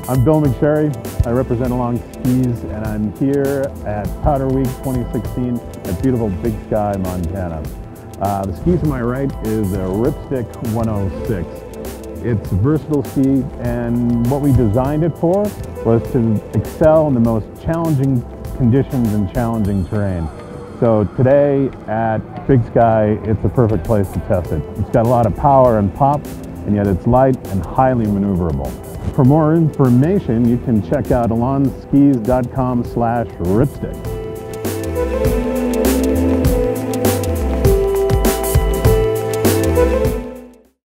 I'm Bill McSherry. I represent Elan Skis, and I'm here at Powder Week 2016 at beautiful Big Sky, Montana. The ski to my right is a Ripstick 106. It's a versatile ski, and what we designed it for was to excel in the most challenging conditions and challenging terrain. So today at Big Sky, it's a perfect place to test it. It's got a lot of power and pop, and yet it's light and highly maneuverable. For more information, you can check out elanskis.com/ripstick.